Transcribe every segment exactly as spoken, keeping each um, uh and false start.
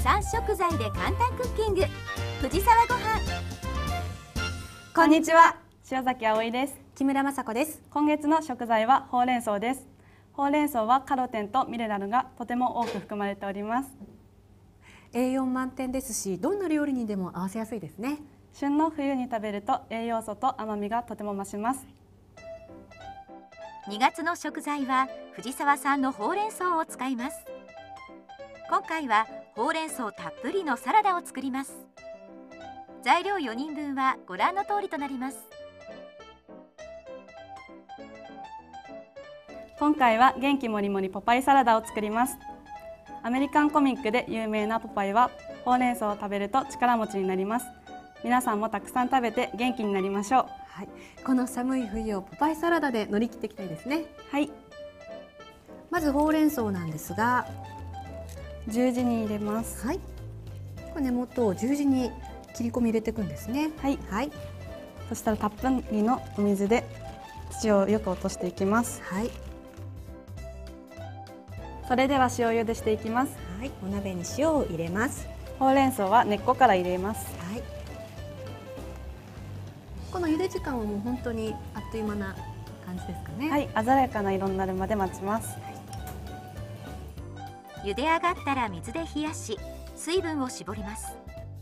産食材で簡単クッキング、藤沢ごはん。 こんにちは、塩崎葵です。 木村雅子です。 今月の食材はほうれん草です。ほうれん草はカロテンとミネラルがとても多く含まれております。 栄養満点ですし、どんな料理にでも合わせやすいですね。 旬の冬に食べると栄養素と甘みがとても増します。 にがつの食材は藤沢産のほうれん草を使います。今回はほうれん草たっぷりのサラダを作ります。材料よにんぶんはご覧の通りとなります。 今回は元気もりもりポパイサラダを作ります。アメリカンコミックで有名なポパイはほうれん草を食べると力持ちになります。皆さんもたくさん食べて元気になりましょう。 はい、この寒い冬をポパイサラダで乗り切っていきたいですね。 はい。 まずほうれん草なんですが、 十字に入れます。 はい。これ根元を十字に切り込み入れていくんですね。 はい。 はい。 そしたらたっぷりのお水で土をよく落としていきます。 はい。 それでは塩茹でしていきます。 はい。お鍋に塩を入れます。 ほうれん草は根っこから入れます。 はい。この茹で時間はもう本当にあっという間な感じですかね。 はい、鮮やかな色になるまで待ちます。 茹で上がったら水で冷やし、水分を絞ります。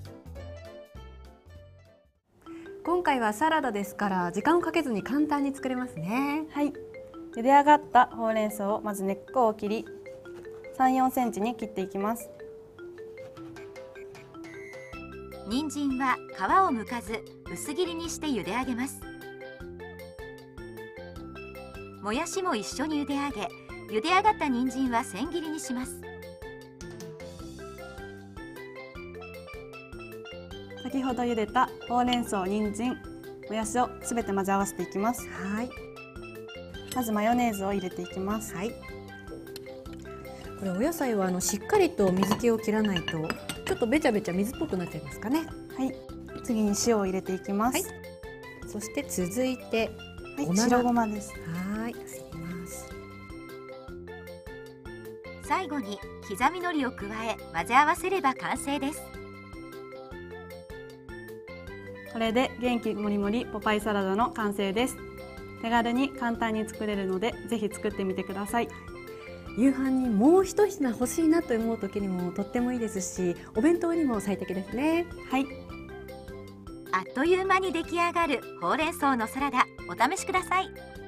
今回はサラダですから時間をかけずに簡単に作れますね。 はい。茹で上がったほうれん草をまず根っこを切り、さん、よんセンチに切っていきます。 人参は皮を剥かず薄切りにして茹で上げます。もやしも一緒に茹で上げ、茹で上がった人参は千切りにします。 先ほど茹でたほうれん草、人参、もやしをすべて混ぜ合わせていきます。 はい。 まずマヨネーズを入れていきます。 はい。これお野菜はあのしっかりと水気を切らないとちょっとべちゃべちゃ水っぽくなっちゃいますかね。 はい。次に塩を入れていきます。 はい、そして続いて、 はい、白ごまです。 はい、入れます。 最後に刻み海苔を加え混ぜ合わせれば完成です。 これで元気もりもりポパイサラダの完成です。手軽に簡単に作れるのでぜひ作ってみてください。 夕飯にもう一品欲しいなと思う時にもとってもいいですし、お弁当にも最適ですね。 はい。 あっという間に出来上がるほうれん草のサラダ、お試しください。